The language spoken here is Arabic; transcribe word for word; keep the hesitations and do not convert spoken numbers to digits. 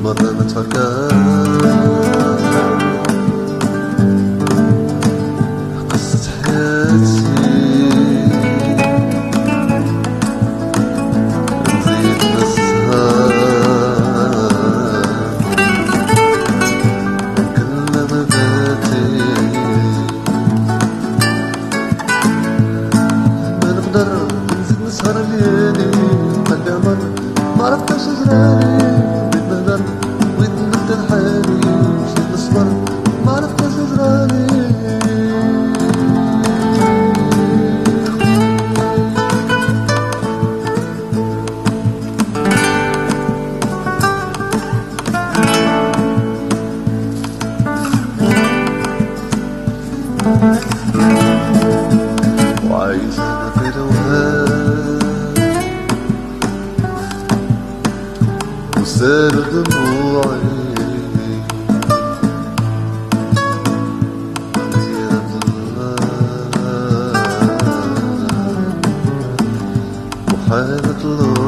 مرة نتفكر قصة حياتي نزيد نسهر ونكلم ذاتي ما نقدر نزيد نسهر ليالي قلبي عمر معرفتش جرالي بغيت نهدر بغيت نبدل حالي مشيت نصبر معرفتش جرالي وعايش انا في الوهام وسال دموعي يا الله وحالة الله